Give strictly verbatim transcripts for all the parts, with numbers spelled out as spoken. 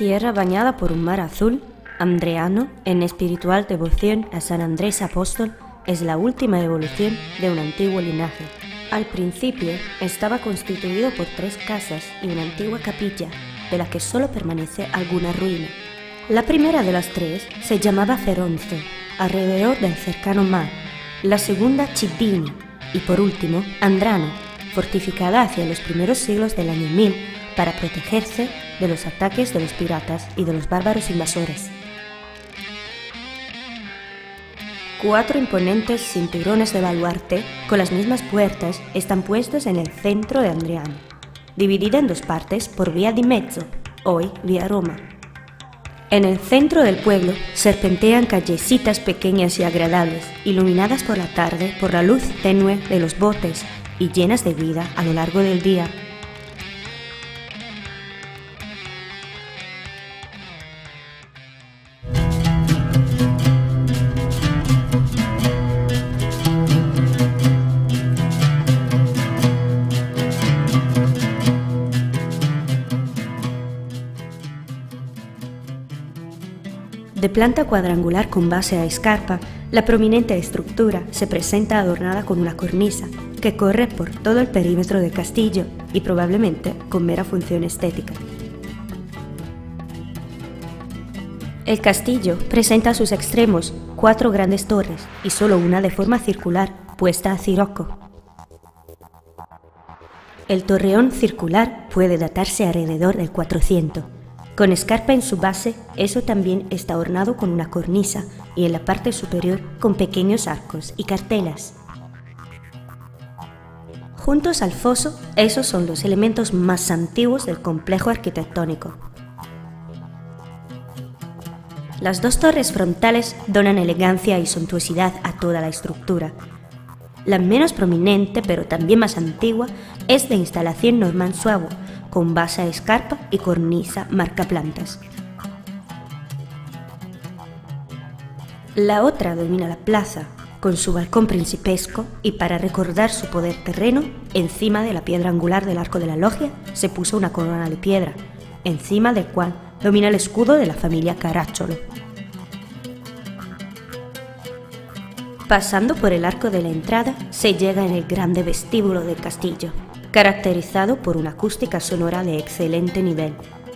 Tierra bañada por un mar azul, Andreano, en espiritual devoción a San Andrés Apóstol, es la última evolución de un antiguo linaje. Al principio estaba constituido por tres casas y una antigua capilla, de la que solo permanece alguna ruina. La primera de las tres se llamaba Feronzo, alrededor del cercano mar, la segunda Cibini y por último Andrano, fortificada hacia los primeros siglos del año mil para protegerse de los ataques de los piratas y de los bárbaros invasores. Cuatro imponentes cinturones de baluarte con las mismas puertas están puestos en el centro de Andriano, dividida en dos partes por Vía di Mezzo, hoy Vía Roma. En el centro del pueblo serpentean callecitas pequeñas y agradables, iluminadas por la tarde por la luz tenue de los botes y llenas de vida a lo largo del día. De planta cuadrangular con base a escarpa, la prominente estructura se presenta adornada con una cornisa que corre por todo el perímetro del castillo y probablemente con mera función estética. El castillo presenta a sus extremos cuatro grandes torres y solo una de forma circular, puesta a cirocco. El torreón circular puede datarse alrededor del cuatrocientos. Con escarpa en su base, eso también está ornado con una cornisa y en la parte superior con pequeños arcos y cartelas. Juntos al foso, esos son los elementos más antiguos del complejo arquitectónico. Las dos torres frontales donan elegancia y suntuosidad a toda la estructura. La menos prominente, pero también más antigua, es de instalación normand suavo, con base a escarpa y cornisa marcaplantas. La otra domina la plaza, con su balcón principesco, y para recordar su poder terreno, encima de la piedra angular del arco de la logia se puso una corona de piedra, encima del cual domina el escudo de la familia Caracciolo. Pasando por el arco de la entrada, se llega en el grande vestíbulo del castillo, caracterizado por una acústica sonora de excelente nivel.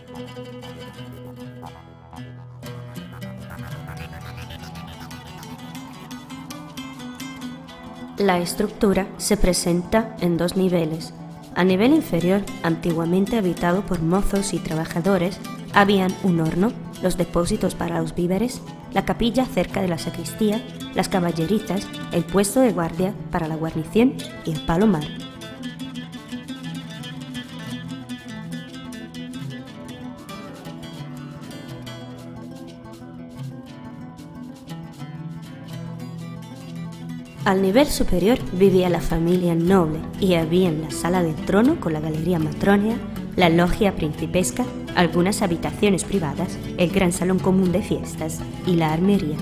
La estructura se presenta en dos niveles. A nivel inferior, antiguamente habitado por mozos y trabajadores, habían un horno, los depósitos para los víveres, la capilla cerca de la sacristía, las caballerizas, el puesto de guardia para la guarnición y el palomar. Al nivel superior vivía la familia noble y había en la sala del trono con la galería matronea, la logia principesca, algunas habitaciones privadas, el gran salón común de fiestas y la armería.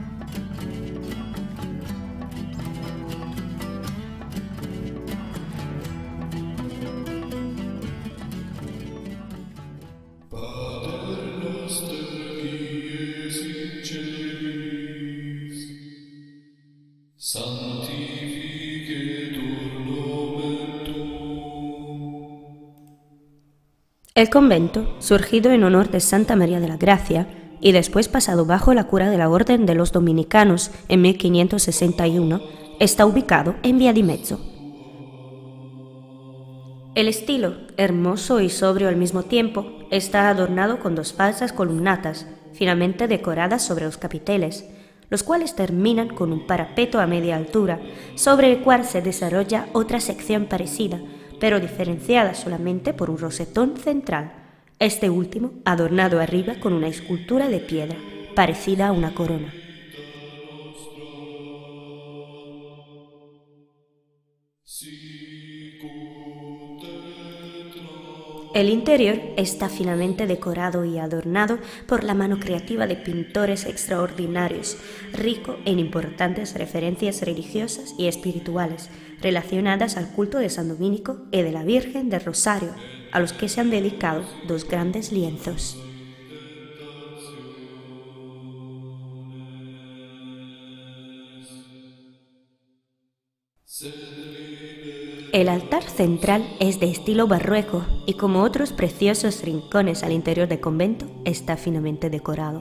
El convento, surgido en honor de Santa María de la Gracia y después pasado bajo la cura de la Orden de los Dominicanos en mil quinientos sesenta y uno, está ubicado en Vía di Mezzo. El estilo, hermoso y sobrio al mismo tiempo, está adornado con dos falsas columnatas, finamente decoradas sobre los capiteles, los cuales terminan con un parapeto a media altura, sobre el cual se desarrolla otra sección parecida, pero diferenciada solamente por un rosetón central, este último adornado arriba con una escultura de piedra, parecida a una corona. El interior está finamente decorado y adornado por la mano creativa de pintores extraordinarios, rico en importantes referencias religiosas y espirituales relacionadas al culto de San Domínico y de la Virgen del Rosario, a los que se han dedicado dos grandes lienzos. El altar central es de estilo barroco y, como otros preciosos rincones al interior del convento, está finamente decorado.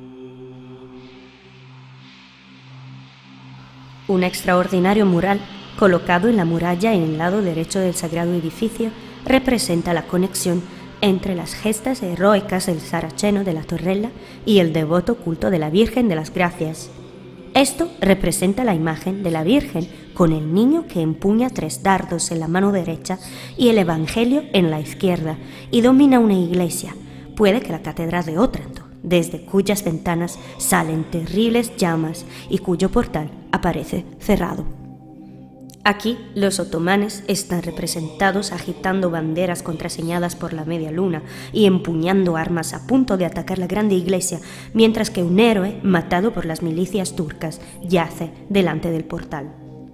Un extraordinario mural, colocado en la muralla en el lado derecho del sagrado edificio, representa la conexión entre las gestas heroicas del saraceno de la Torrella y el devoto culto de la Virgen de las Gracias. Esto representa la imagen de la Virgen con el niño que empuña tres dardos en la mano derecha y el Evangelio en la izquierda, y domina una iglesia, puede que la catedral de Otranto, desde cuyas ventanas salen terribles llamas y cuyo portal aparece cerrado. Aquí los otomanes están representados agitando banderas contraseñadas por la media luna y empuñando armas a punto de atacar la grande iglesia, mientras que un héroe, matado por las milicias turcas, yace delante del portal.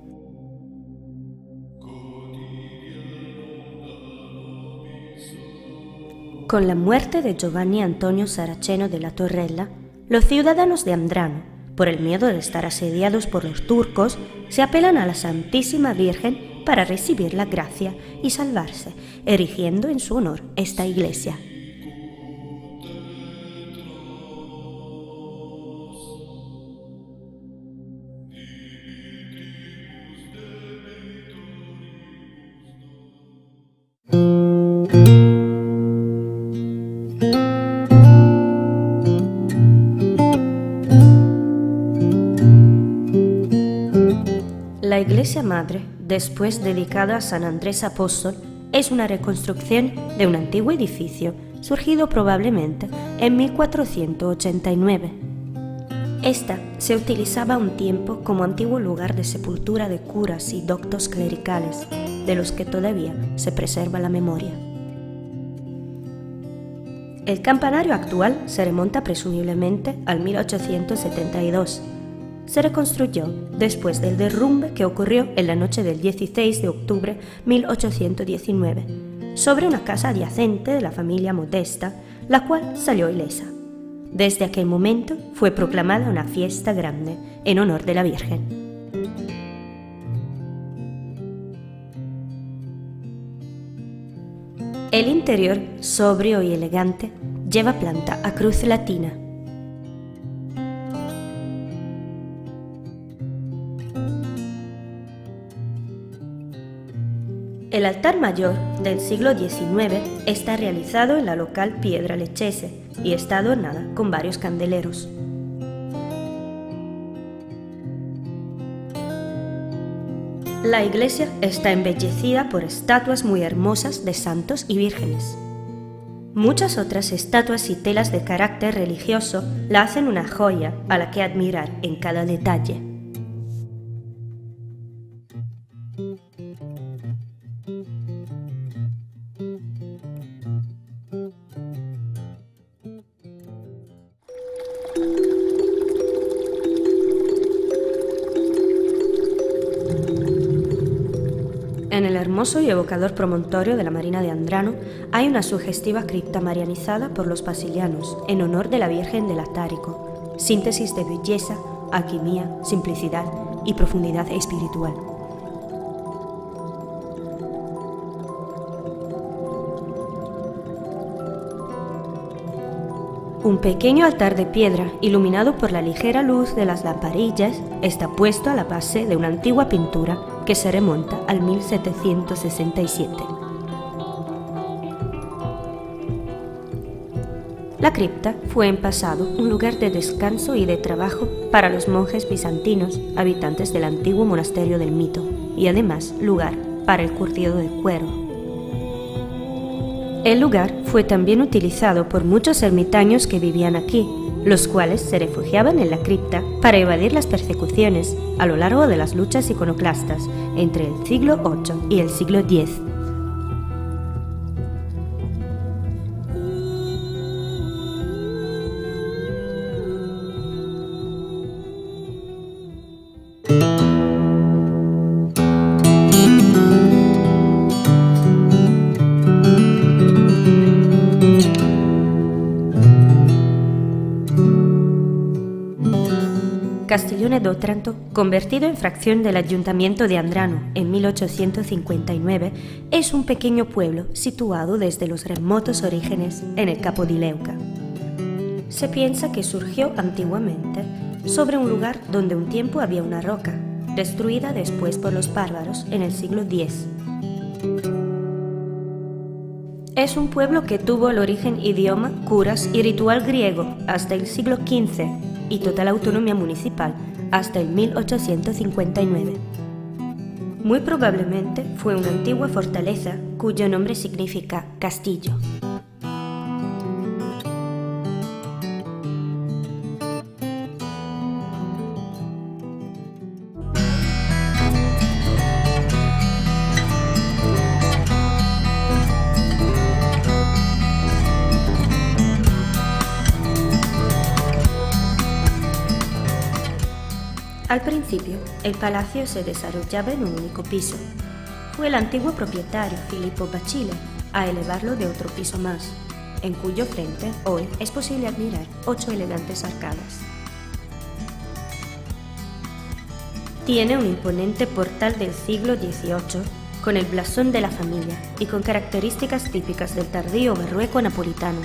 Con la muerte de Giovanni Antonio Saraceno de la Torrella, los ciudadanos de Andrano, por el miedo de estar asediados por los turcos, se apelan a la Santísima Virgen para recibir la gracia y salvarse, erigiendo en su honor esta iglesia. La iglesia madre, después dedicada a San Andrés Apóstol, es una reconstrucción de un antiguo edificio surgido probablemente en mil cuatrocientos ochenta y nueve. Esta se utilizaba un tiempo como antiguo lugar de sepultura de curas y doctos clericales, de los que todavía se preserva la memoria. El campanario actual se remonta presumiblemente al mil ochocientos setenta y dos. Se reconstruyó después del derrumbe que ocurrió en la noche del dieciséis de octubre de mil ochocientos diecinueve, sobre una casa adyacente de la familia Modesta, la cual salió ilesa. Desde aquel momento fue proclamada una fiesta grande en honor de la Virgen. El interior, sobrio y elegante, lleva planta a cruz latina. El altar mayor del siglo diecinueve está realizado en la local piedra lechese y está adornada con varios candeleros. La iglesia está embellecida por estatuas muy hermosas de santos y vírgenes. Muchas otras estatuas y telas de carácter religioso la hacen una joya a la que admirar en cada detalle. En el hermoso y evocador promontorio de la Marina de Andrano hay una sugestiva cripta marianizada por los basilianos en honor de la Virgen del Atárico, síntesis de belleza, alquimia, simplicidad y profundidad espiritual. Un pequeño altar de piedra, iluminado por la ligera luz de las lamparillas, está puesto a la base de una antigua pintura que se remonta al mil setecientos sesenta y siete. La cripta fue en pasado un lugar de descanso y de trabajo para los monjes bizantinos, habitantes del antiguo monasterio del Mito, y además lugar para el curtido de cuero. El lugar fue también utilizado por muchos ermitaños que vivían aquí, los cuales se refugiaban en la cripta para evadir las persecuciones a lo largo de las luchas iconoclastas entre el siglo ocho y el siglo diez. Castiglione Castiglione d'Otranto, convertido en fracción del Ayuntamiento de Andrano en mil ochocientos cincuenta y nueve, es un pequeño pueblo situado desde los remotos orígenes en el Capo di Leuca. Se piensa que surgió antiguamente sobre un lugar donde un tiempo había una roca, destruida después por los bárbaros en el siglo diez. Es un pueblo que tuvo el origen idioma, curas y ritual griego hasta el siglo quince y total autonomía municipal hasta el mil ochocientos cincuenta y nueve. Muy probablemente fue una antigua fortaleza cuyo nombre significa castillo. Al principio, el palacio se desarrollaba en un único piso. Fue el antiguo propietario Filippo Bacile a elevarlo de otro piso más, en cuyo frente hoy es posible admirar ocho elegantes arcadas. Tiene un imponente portal del siglo dieciocho con el blasón de la familia y con características típicas del tardío barroco napolitano.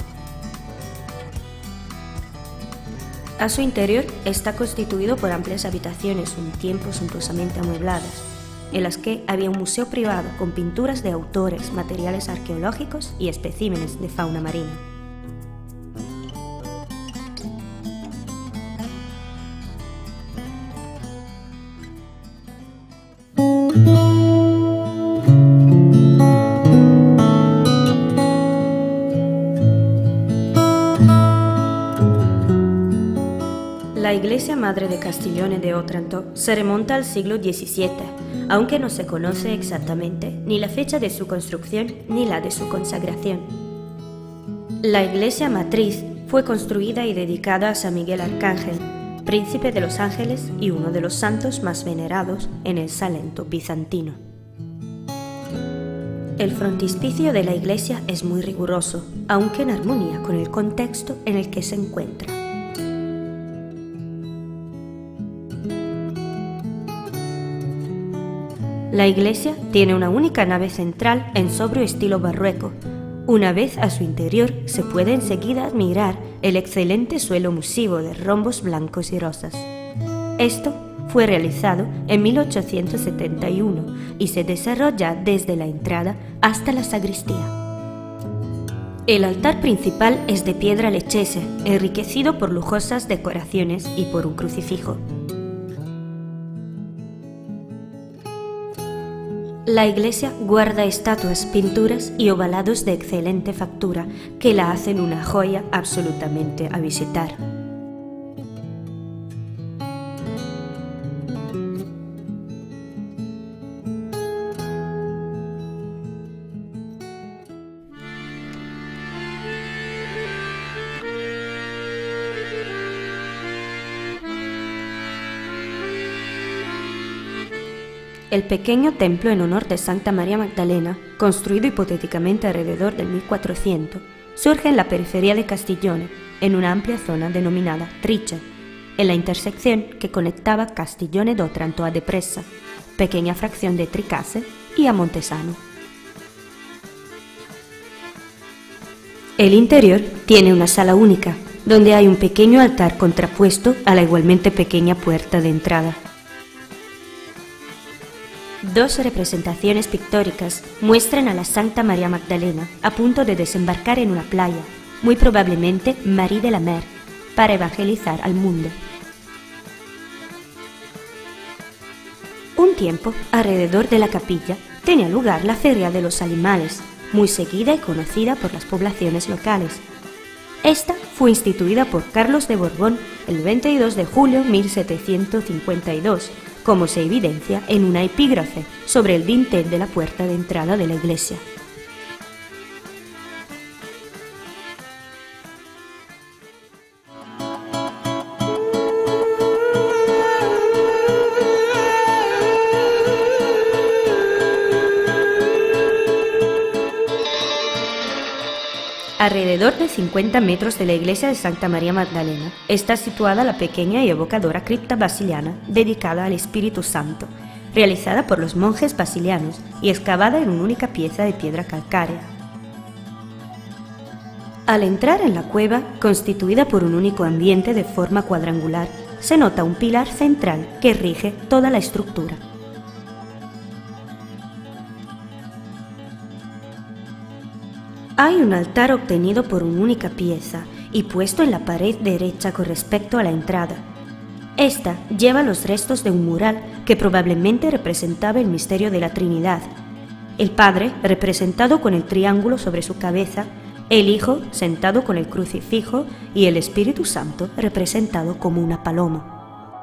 A su interior está constituido por amplias habitaciones un tiempo suntuosamente amuebladas, en las que había un museo privado con pinturas de autores, materiales arqueológicos y especímenes de fauna marina. La iglesia madre de Castiglione d'Otranto se remonta al siglo diecisiete, aunque no se conoce exactamente ni la fecha de su construcción ni la de su consagración. La iglesia matriz fue construida y dedicada a San Miguel Arcángel, príncipe de los ángeles y uno de los santos más venerados en el Salento bizantino. El frontispicio de la iglesia es muy riguroso, aunque en armonía con el contexto en el que se encuentra. La iglesia tiene una única nave central en sobrio estilo barroco. Una vez a su interior se puede enseguida admirar el excelente suelo musivo de rombos blancos y rosas. Esto fue realizado en mil ochocientos setenta y uno y se desarrolla desde la entrada hasta la sacristía. El altar principal es de piedra lechese, enriquecido por lujosas decoraciones y por un crucifijo. La iglesia guarda estatuas, pinturas y ovalados de excelente factura que la hacen una joya absolutamente a visitar. El pequeño templo en honor de Santa María Magdalena, construido hipotéticamente alrededor del mil cuatrocientos, surge en la periferia de Castiglione, en una amplia zona denominada Trice, en la intersección que conectaba Castiglione d'Otranto a Depressa, pequeña fracción de Tricase, y a Montesano. El interior tiene una sala única, donde hay un pequeño altar contrapuesto a la igualmente pequeña puerta de entrada. Dos representaciones pictóricas muestran a la Santa María Magdalena a punto de desembarcar en una playa, muy probablemente Marie de la Mer, para evangelizar al mundo. Un tiempo, alrededor de la capilla, tenía lugar la Feria de los Animales, muy seguida y conocida por las poblaciones locales. Esta fue instituida por Carlos de Borbón el veintidós de julio de mil setecientos cincuenta y dos, como se evidencia en una epígrafe sobre el dintel de la puerta de entrada de la iglesia. Alrededor de cincuenta metros de la iglesia de Santa María Magdalena está situada la pequeña y evocadora cripta basiliana dedicada al Espíritu Santo, realizada por los monjes basilianos y excavada en una única pieza de piedra calcárea. Al entrar en la cueva, constituida por un único ambiente de forma cuadrangular, se nota un pilar central que rige toda la estructura. Hay un altar obtenido por una única pieza y puesto en la pared derecha con respecto a la entrada. Esta lleva los restos de un mural que probablemente representaba el misterio de la Trinidad. El Padre, representado con el triángulo sobre su cabeza, el Hijo, sentado con el crucifijo, y el Espíritu Santo, representado como una paloma.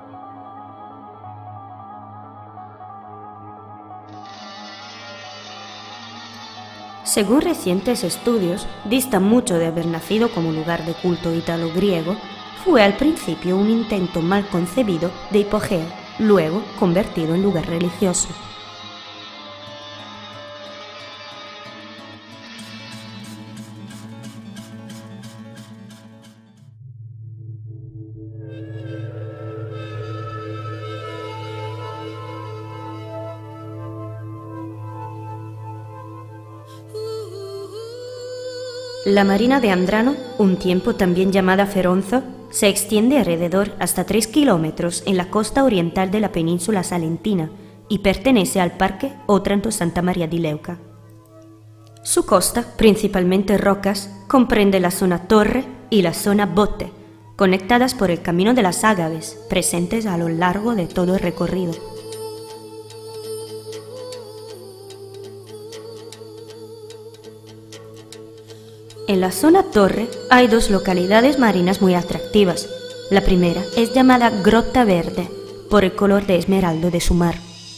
Según recientes estudios, dista mucho de haber nacido como lugar de culto ítalo-griego. Fue al principio un intento mal concebido de hipogeo, luego convertido en lugar religioso. La marina de Andrano, un tiempo también llamada Feronzo, se extiende alrededor hasta tres kilómetros en la costa oriental de la península salentina y pertenece al Parque Otranto Santa María di Leuca. Su costa, principalmente rocas, comprende la zona Torre y la zona Botte, conectadas por el Camino de las Ágaves, presentes a lo largo de todo el recorrido. En la zona Torre hay dos localidades marinas muy atractivas. La primera es llamada Grotta Verde, por el color de esmeralda de su mar.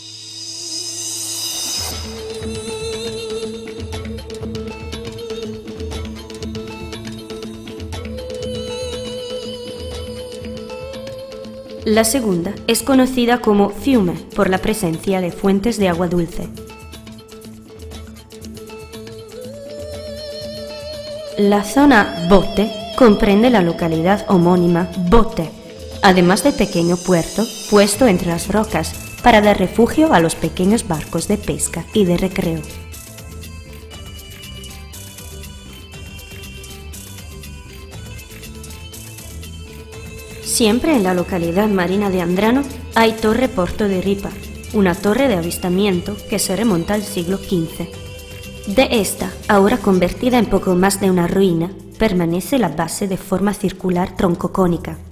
La segunda es conocida como Fiume, por la presencia de fuentes de agua dulce. La zona Botte comprende la localidad homónima Botte, además de pequeño puerto puesto entre las rocas para dar refugio a los pequeños barcos de pesca y de recreo. Siempre en la localidad marina de Andrano hay Torre Porto de Ripa, una torre de avistamiento que se remonta al siglo quince. De esta, ahora convertida en poco más de una ruina, permanece la base de forma circular troncocónica.